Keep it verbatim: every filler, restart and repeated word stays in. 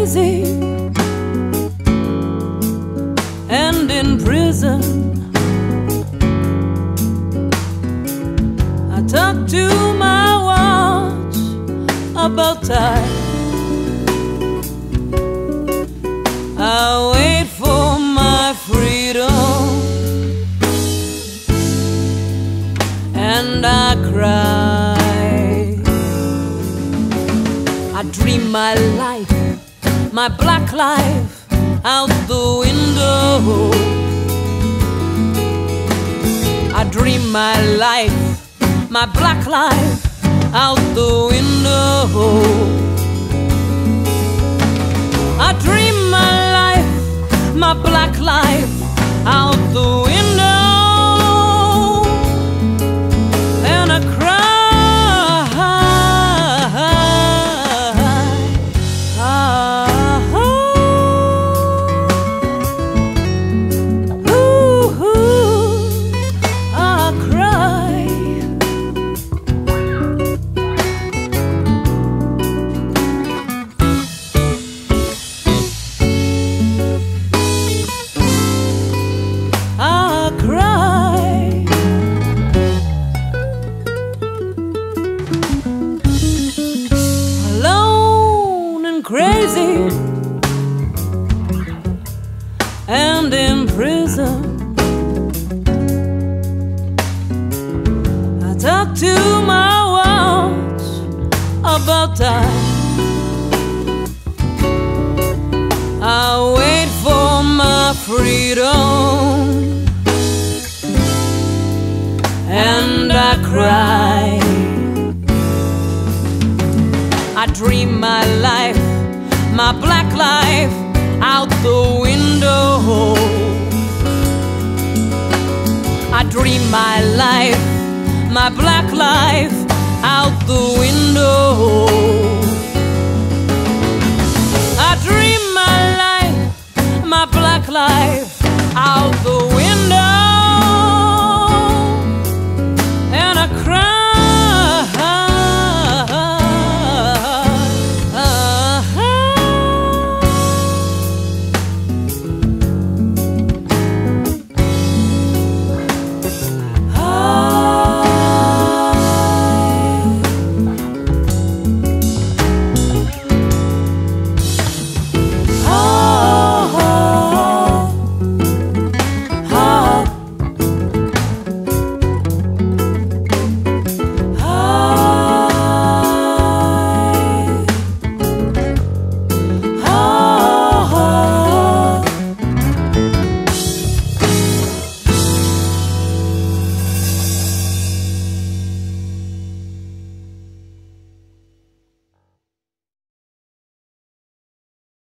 crazy, and in prison I talk to my watch about time. I wait for my freedom, and I cry. I dream my life, my black life, out the window. I dream my life, my black life, out the window. I dream my life, my black life, out the window. And I cry. Crazy, and in prison I talk to my watch about time. I wait for my freedom, and I cry. I dream my life, my black life, out the window. I dream my life, my black life, out the window.